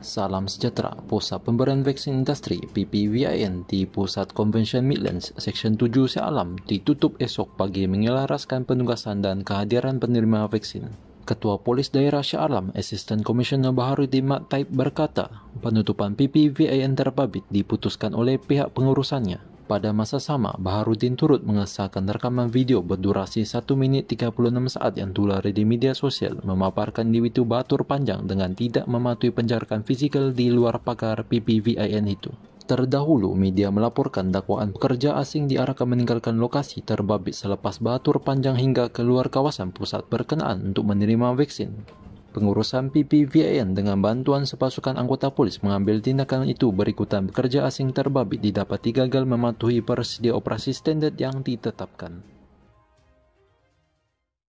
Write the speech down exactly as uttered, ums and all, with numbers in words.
Salam sejahtera. Pusat Pemberian Vaksin Industri P P V I N di Pusat Convention Midlands, Seksyen tujuh Shah Alam ditutup esok pagi menyelaraskan penugasan dan kehadiran penerima vaksin. Ketua Polis Daerah Shah Alam, Asisten Komisioner Baharudin Mat Taib berkata, penutupan P P V I N terbabit diputuskan oleh pihak pengurusannya. Pada masa sama, Baharudin turut mengesahkan rekaman video berdurasi satu minit tiga puluh enam saat yang tular di media sosial memaparkan individu batur panjang dengan tidak mematuhi penjarakan fizikal di luar pagar P P V I N itu. Terdahulu, media melaporkan dakwaan pekerja asing diarahkan meninggalkan lokasi terbabit selepas batur panjang hingga keluar kawasan pusat berkenaan untuk menerima vaksin. Pengurusan P P V I N dengan bantuan sepasukan anggota polis mengambil tindakan itu berikutan pekerja asing terbabit didapati gagal mematuhi prosedur operasi standar yang ditetapkan.